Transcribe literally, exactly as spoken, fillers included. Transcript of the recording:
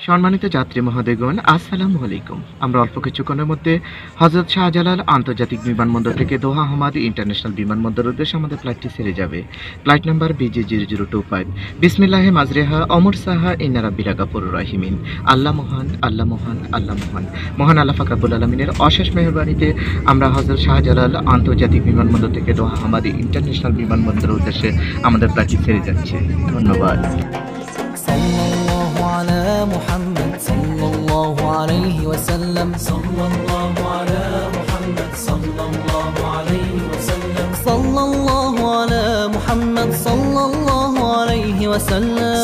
সম্মানিত যাত্রী মহোদয়গণ, আসসালামু আলাইকুম। আমরা অল্প কিছুক্ষণের মধ্যে হযরত শাহজালাল আন্তর্জাতিক বিমানবন্দর থেকে দোহা হামাদ ইন্টারন্যাশনাল বিমানবন্দরের উদ্দেশ্যে আমাদের ফ্লাইটটি ছেড়ে যাবে। Flight number BG zero zero two five. বিসমিল্লাহে মাজরেহা অমর সাহা ইন্না রাব্বিল গাফুরুর রাহিমিন। আল্লাহ মহান, আল্লাহ মহান, আল্লাহ মহান। মহান আল্লাহ পাক রব্বুল আলামিনের অশেষ মেহেরবানিতে আমরা হযরত শাহজালাল আন্তর্জাতিক বিমানবন্দর থেকে দোহা হামাদ ইন্টারন্যাশনাল বিমানবন্দরের উদ্দেশ্যে আমাদের ফ্লাইটটি ছেড়ে যাচ্ছে। ধন্যবাদ। sallallahu ala muhammad sallallahu alayhi wa sallam sallallahu ala muhammad sallallahu alayhi wa sallam sallallahu ala muhammad sallallahu alayhi wa sallam